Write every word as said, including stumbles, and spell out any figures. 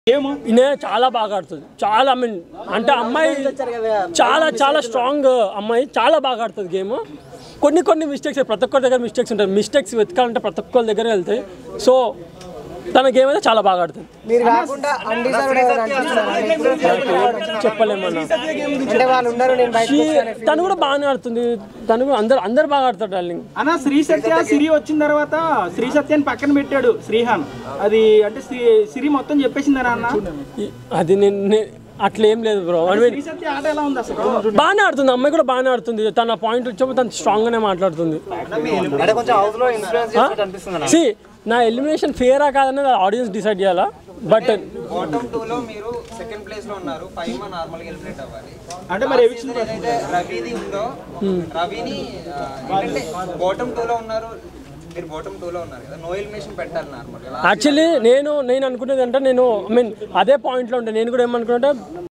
ఈయన చాలా బాగా ఆడుతుంది చాలా ఐ మీన్ అంటే అమ్మాయి చాలా చాలా స్ట్రాంగ్ అమ్మాయి చాలా బాగా ఆడుతుంది గేమ్ కొన్ని కొన్ని మిస్టేక్స్ ప్రతి ఒక్కరి దగ్గర మిస్టేక్స్ ఉంటాయి మిస్టేక్స్ వెతకాలంటే ప్రతి ఒక్కరి దగ్గర వెళ్తాయి సో తన గేమ్ అయితే చాలా బాగా ఆడుతుంది చెప్పలేమన్నా తను కూడా బాగానే ఆడుతుంది తను కూడా అందరు అందరు బాగా ఆడతారు డార్లింగ్ అన్న శ్రీ సత్య సిరి వచ్చిన తర్వాత శ్రీ సత్యాన్ని పక్కన పెట్టాడు శ్రీహాన్ అది అంటే సిరి మొత్తం చెప్పేసింది అన్న అది నేను అట్లా ఏం లేదు బ్రో బాగానే ఆడుతుంది అమ్మాయి కూడా బాగానే ఆడుతుంది తన పాయింట్ వచ్చేప్పుడు తను స్ట్రాంగ్ గానే మాట్లాడుతుంది సి నా ఎలిమినేషన్ ఫేరా కాదన్నది ఆడియన్స్ డిసైడ్ చేయాలా బట్ బాటమ్ టూ లో మీరు సెకండ్ ప్లేస్ లో ఉన్నారు పైమ నార్మల్ గా ఎలిమినేట్ అవ్వాలి అంటే మరి ఏదైతే రవిది ఉందో రవిని ఏంటంటే బాటమ్ టూ లో ఉన్నారు మీరు బాటమ్ టూ లో ఉన్నారు కదా నో ఎలిమినేషన్ పెట్టాలి నార్మల్ గా యాక్చువల్లీ నేను నేను అనుకునేది అంటే నేను ఐ మీన్ అదే పాయింట్ లో ఉంటే నేను కూడా ఏమనుకున్నా